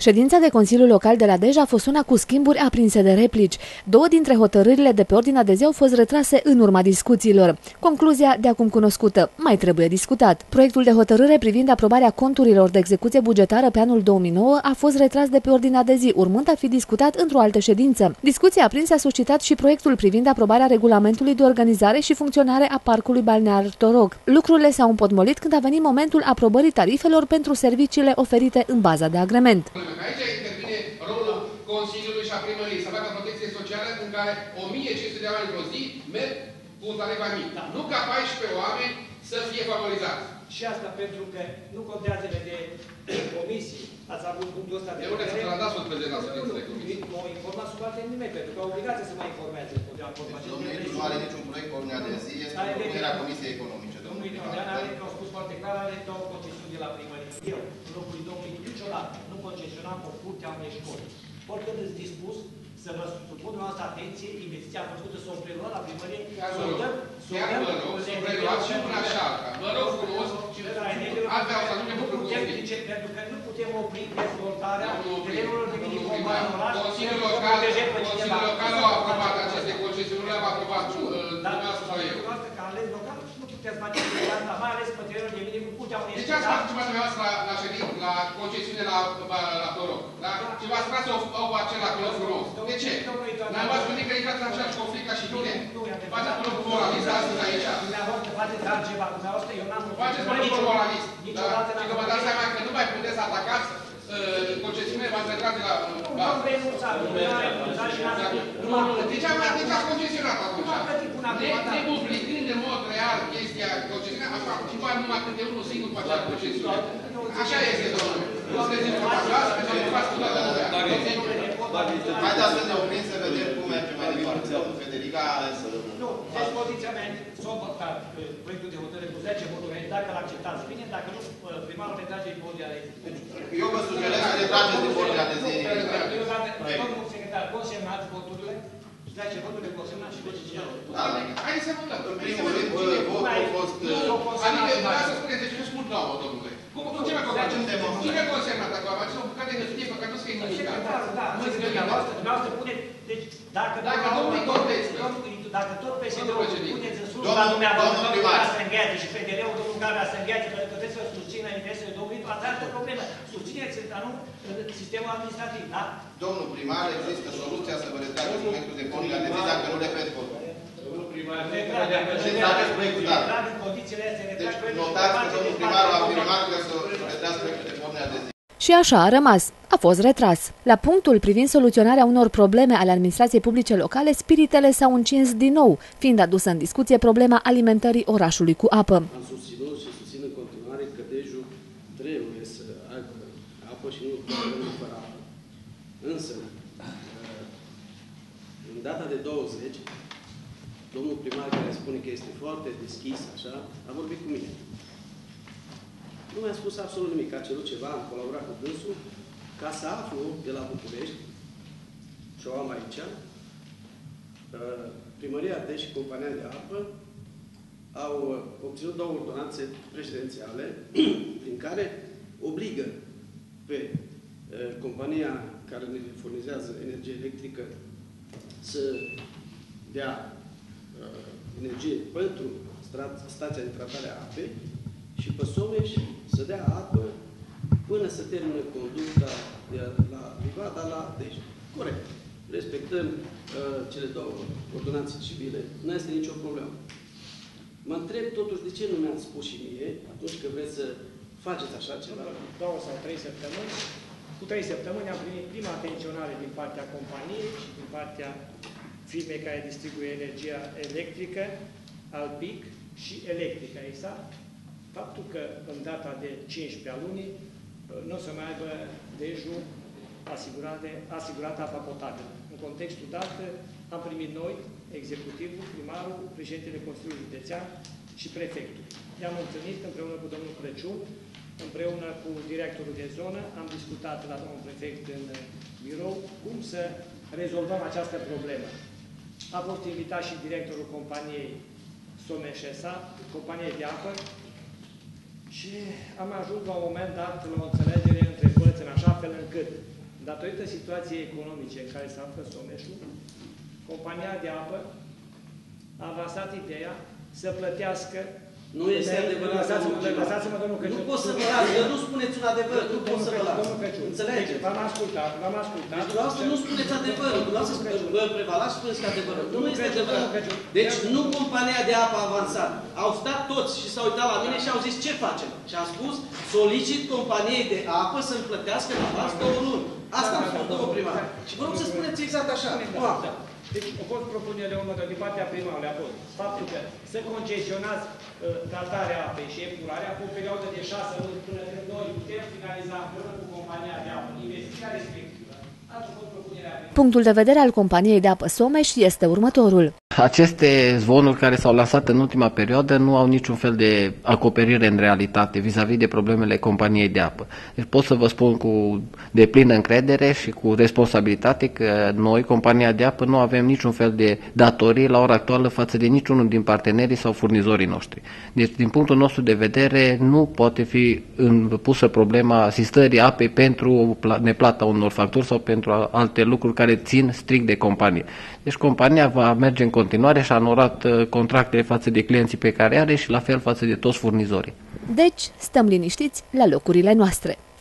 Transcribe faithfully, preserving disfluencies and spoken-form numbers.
Ședința de Consiliu Local de la Dej a fost una cu schimburi aprinse de replici. Două dintre hotărârile de pe ordinea de zi au fost retrase în urma discuțiilor. Concluzia, de acum cunoscută, mai trebuie discutat. Proiectul de hotărâre privind aprobarea conturilor de execuție bugetară pe anul două mii nouă a fost retras de pe ordinea de zi, urmând a fi discutat într-o altă ședință. Discuția aprinsă a suscitat și proiectul privind aprobarea regulamentului de organizare și funcționare a Parcului Balnear Torog. Lucrurile s-au împotmolit când a venit momentul aprobării tarifelor pentru serviciile oferite în baza de agrement. Aici intervine rolul Consiliului și a Primăriei să facă protecție socială în care o mie cinci sute de oameni într-o zi merg cu un tarif mai mic. Da. Nu ca paisprezece oameni să fie favorizați. Și asta pentru că nu contează de comisii. Ați avut punctul ăsta de vedere. Eu nu să-l dați o prezent la ședințele comisii. Nu mă informa sub alte nimeni, pentru că au obligație să mă informeze. Domnul nu are niciun proiect pe ordinea de zi, este propunerea Comisiei Economice. Domnul Inodean are, că au spus foarte clar, are două concesiuni de la primărie. Eu, în locul domnului, niciodată nu concesionam o curte a unei școli. Oricând îți dispus să vă supun noastră atenție, investiția făcută să o preluăm la primărie, să o dăm, să o dăm, să o preluați și până așa, vă rog frumos, altfel o să ajungem cu conflicte. Pentru că nu putem opri dezvoltarea terenurilor de mini-combat în oraș. Consiliul Local a aprobat aceste concesiuni, nu le-am aprobat dumneavoastră sau eu. Dumneavoastră, ca ales local, nu puteți face asta, mai ales pe terenul de mini-curtea unei școli. De ce ați participat dumneavoastră la ședință, la concesiune la Torog? Și v-ați tras o parcelă acolo frumos. De ce? N-am v-ați gândit că intrați în același conflict ca și mine? Faceți acolo cu moralist astăzi aici? Dumneavoastră faceți altceva. Dumneavoastră, eu n-am... Faceți acolo cu moralist. Și că vă dați seama că nu mai puteți să atacați concesiunile, v-ați retras de la... Nu am renunțat. De ce ați concesionat atunci? Nepublicând în mod real chestia concesiunea, așa și bani numai când e unul singur cu acea concesiune. Așa este, domnule. Nu sunteți informațioasă, pentru că faci cu toată lumea. Mai dați să ne oprim să vedem cum merge mai departe. Domnul Federica să... Nu, dispoziția mea s-a votat proiectul de hotărâre cu zece voturi, dacă l-acceptați bine, dacă nu, primarul retrage din ordinea de zi. Eu vă sugerez să retrageți din ordinea de zi. Domnul secretar, consemnați voturile, zece voturi consemnați și zece celălalt. Haideți să votăm. În primul rând, votul a fost... Adică, vreau să spuneți, deci nu spun nouă, domnule. Ce mai facem? Cine a consemnat acolo? Faceți o bucată de hârtie pe care nu scrie nimic. Da, nu scrie dumneavoastră, dumneavoastră puneți, deci dacă... Dacă domnul contestă. Dacă tot P S D-ul puneți în sus la dumneavoastră, domnul Gavea să îngheate și F D R-ul, domnul Gavea să îngheate, pentru că trebuie să susțină interesele domnului, ați altă problemă. Susțineți, dar nu sistemul administrativ, da? Domnul primar, există soluția să vă retrageți proiectul de ordinea de zi dacă nu repet votul. Domnul primar, retrageți proiectul, da. În condițiile astea, retrag proiectul. Deci notați că domnul primar a afirmat că să retrageți proiectul de ordinea de zi. Și așa a rămas. A fost retras. La punctul privind soluționarea unor probleme ale administrației publice locale, spiritele s-au încins din nou, fiind adusă în discuție problema alimentării orașului cu apă. Am susținut și susțin în continuare că Dejul trebuie să aibă apă și nu trebuie fără apă. Însă, în data de douăzeci, domnul primar, care spune că este foarte deschis, așa, a vorbit cu mine. Nu mi-a spus absolut nimic, a cerut ceva, am colaborat cu dânsul, ca să aflu de la București, și o am aici, Primăria Dej și Compania de Apă au obținut două ordonanțe prezidențiale prin care obligă pe compania care ne furnizează energie electrică să dea energie pentru stația de tratare a apei și pe Someș să dea apă până să termină conducta de la Livada la Dej. Corect. Respectăm uh, cele două ordonanțe civile. Nu este nicio problemă. Mă întreb totuși de ce nu mi-ați spus și mie, atunci când vreți să faceți așa ceva. Două sau trei săptămâni. Cu trei săptămâni am primit prima atenționare din partea companiei și din partea firmei care distribuie energia electrică, Alpic și electrica exact. Faptul că în data de cincisprezece a lunii nu o să mai aibă Dejul asigurată apa potabilă. În contextul dat, am primit noi, executivul, primarul, președintele Consiliului Județean și prefectul. I-am întâlnit împreună cu domnul Crăciun, împreună cu directorul de zonă, am discutat la domnul prefect în birou cum să rezolvăm această problemă. A fost invitat și directorul companiei Someșesa, companiei de apă, și am ajuns la un moment dat la o înțelegere între părți în așa fel încât datorită situației economice în care se află Someșul, compania de apă a avansat ideea să plătească. Nu este adevărat. Lăsați-mă, domnul Crăciun. Nu pot să vă las, eu nu spuneți un adevăr, nu pot să vă las. Înțelegeți? V-am ascultat, v-am ascultat. Deci dumneavoastră nu spuneți adevărul, dumneavoastră vă prevalați și spuneți că adevărul. Nu este adevărat. Deci nu compania de apă avansat. Au stat toți și s-au uitat la mine și au zis ce facem? Și am spus, solicit companiei de apă să-mi plătească în avans două luni. Asta am spus, domnul primar. Și vă rog să spuneți exact așa. Deci, a fost propunerea următoare din partea primarului, a fost faptul că să concesionați uh, tratarea apei și epurarea cu o perioadă de șase luni până când noi putem finaliza împreună cu compania de apă investiția respectivă. Asta a fost propunerea primarului. Punctul de vedere al companiei de apă Someș este următorul. Aceste zvonuri care s-au lansat în ultima perioadă nu au niciun fel de acoperire în realitate vis-a-vis de problemele companiei de apă. Deci pot să vă spun cu deplină încredere și cu responsabilitate că noi, compania de apă, nu avem niciun fel de datorii la ora actuală față de niciunul din partenerii sau furnizorii noștri. Deci, din punctul nostru de vedere, nu poate fi pusă problema asistării apei pentru neplata unor facturi sau pentru alte lucruri care țin strict de companie. Deci compania va merge în continuare și a onorat contractele față de clienții pe care are și la fel față de toți furnizorii. Deci, stăm liniștiți la locurile noastre.